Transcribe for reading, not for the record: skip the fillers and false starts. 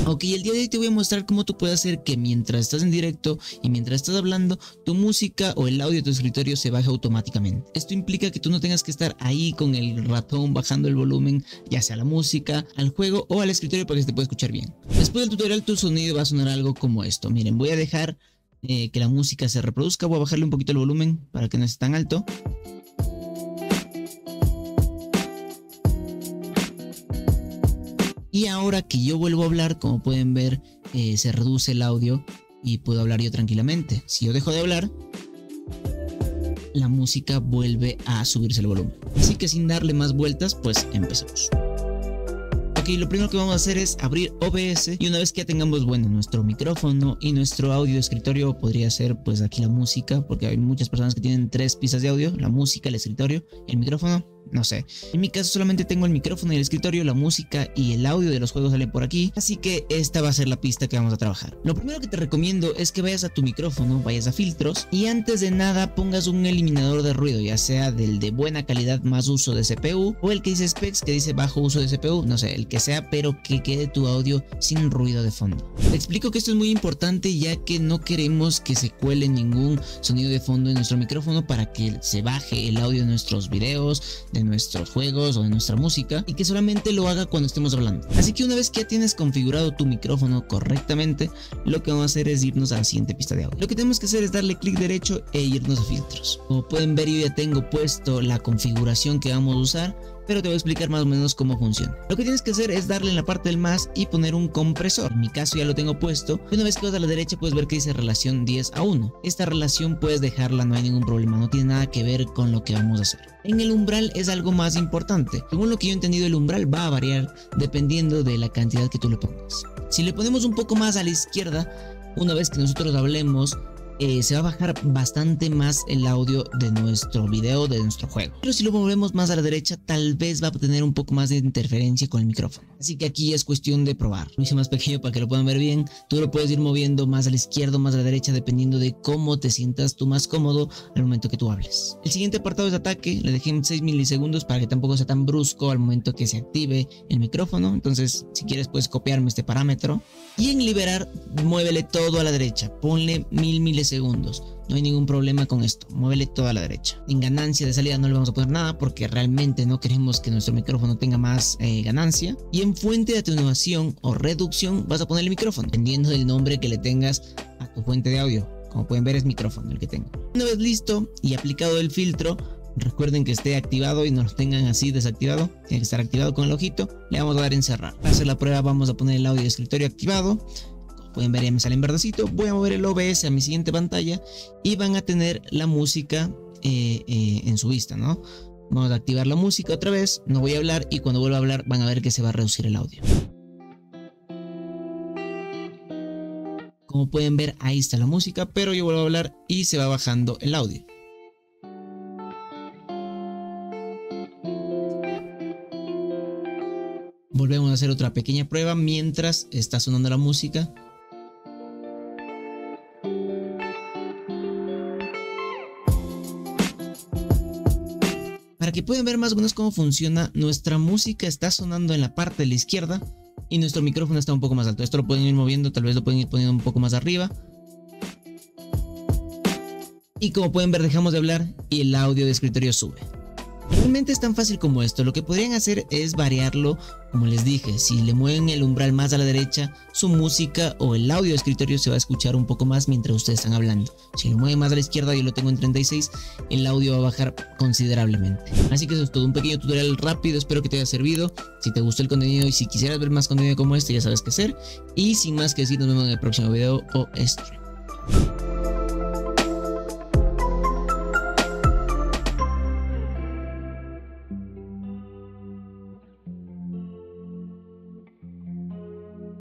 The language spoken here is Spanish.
Ok, el día de hoy te voy a mostrar cómo tú puedes hacer que mientras estás en directo y mientras estás hablando, tu música o el audio de tu escritorio se baje automáticamente. Esto implica que tú no tengas que estar ahí con el ratón bajando el volumen, ya sea a la música, al juego o al escritorio, para que se te pueda escuchar bien. Después del tutorial tu sonido va a sonar algo como esto. Miren, voy a dejar que la música se reproduzca, voy a bajarle un poquito el volumen para que no esté tan alto. Y ahora que yo vuelvo a hablar, como pueden ver, se reduce el audio y puedo hablar yo tranquilamente. Si yo dejo de hablar, la música vuelve a subirse el volumen. Así que sin darle más vueltas, pues empecemos. Ok, lo primero que vamos a hacer es abrir OBS, y una vez que ya tengamos, bueno, nuestro micrófono y nuestro audio de escritorio, podría ser pues aquí la música, porque hay muchas personas que tienen 3 pistas de audio: la música, el escritorio, el micrófono. No sé, en mi caso solamente tengo el micrófono y el escritorio, la música y el audio de los juegos sale por aquí, así que esta va a ser la pista que vamos a trabajar. Lo primero que te recomiendo es que vayas a tu micrófono, vayas a filtros y antes de nada pongas un eliminador de ruido, ya sea del de buena calidad más uso de CPU o el que dice specs que dice bajo uso de CPU, no sé, el que sea, pero que quede tu audio sin ruido de fondo. Te explico que esto es muy importante, ya que no queremos que se cuele ningún sonido de fondo en nuestro micrófono para que se baje el audio de nuestros videos, de nuestros juegos o de nuestra música, y que solamente lo haga cuando estemos hablando. Así que una vez que ya tienes configurado tu micrófono correctamente, lo que vamos a hacer es irnos a la siguiente pista de audio. Lo que tenemos que hacer es darle clic derecho e irnos a filtros. Como pueden ver, yo ya tengo puesto la configuración que vamos a usar, pero te voy a explicar más o menos cómo funciona. Lo que tienes que hacer es darle en la parte del más y poner un compresor. En mi caso ya lo tengo puesto, y una vez que vas a la derecha puedes ver que dice relación 10:1. Esta relación puedes dejarla, no hay ningún problema, no tiene nada que ver con lo que vamos a hacer. En el umbral es algo más importante. Según lo que yo he entendido, el umbral va a variar dependiendo de la cantidad que tú le pongas. Si le ponemos un poco más a la izquierda, una vez que nosotros hablemos, se va a bajar bastante más el audio de nuestro video, de nuestro juego. Pero si lo movemos más a la derecha, tal vez va a tener un poco más de interferencia con el micrófono. Así que aquí es cuestión de probar. Lo hice más pequeño para que lo puedan ver bien. Tú lo puedes ir moviendo más a la izquierda o más a la derecha, dependiendo de cómo te sientas tú más cómodo al momento que tú hables. El siguiente apartado es ataque. Le dejé en 6 milisegundos para que tampoco sea tan brusco al momento que se active el micrófono. Entonces, si quieres, puedes copiarme este parámetro. Y en liberar, muévele todo a la derecha. Ponle 1000 milisegundos. No hay ningún problema con esto, muévele todo a la derecha. En ganancia de salida no le vamos a poner nada, porque realmente no queremos que nuestro micrófono tenga más ganancia. Y en fuente de atenuación o reducción vas a poner el micrófono, dependiendo del nombre que le tengas a tu fuente de audio. Como pueden ver, es micrófono el que tengo. Una vez listo y aplicado el filtro, recuerden que esté activado y no lo tengan así desactivado, tiene que estar activado con el ojito. Le vamos a dar en cerrar. Para hacer la prueba vamos a poner el audio de escritorio activado. Pueden ver, ya me sale en verdecito. Voy a mover el OBS a mi siguiente pantalla y van a tener la música en su vista, ¿no? Vamos a activar la música otra vez, no voy a hablar, y cuando vuelva a hablar van a ver que se va a reducir el audio. Como pueden ver, ahí está la música, pero yo vuelvo a hablar y se va bajando el audio. Volvemos a hacer otra pequeña prueba mientras está sonando la música. Para que puedan ver más o menos cómo funciona, nuestra música está sonando en la parte de la izquierda y nuestro micrófono está un poco más alto. Esto lo pueden ir moviendo, tal vez lo pueden ir poniendo un poco más arriba. Y como pueden ver, dejamos de hablar y el audio de escritorio sube. Realmente es tan fácil como esto. Lo que podrían hacer es variarlo, como les dije. Si le mueven el umbral más a la derecha, su música o el audio de escritorio se va a escuchar un poco más mientras ustedes están hablando. Si lo mueven más a la izquierda, yo lo tengo en 36, el audio va a bajar considerablemente. Así que eso es todo, un pequeño tutorial rápido, espero que te haya servido. Si te gustó el contenido y si quisieras ver más contenido como este, ya sabes qué hacer. Y sin más que decir, nos vemos en el próximo video o stream.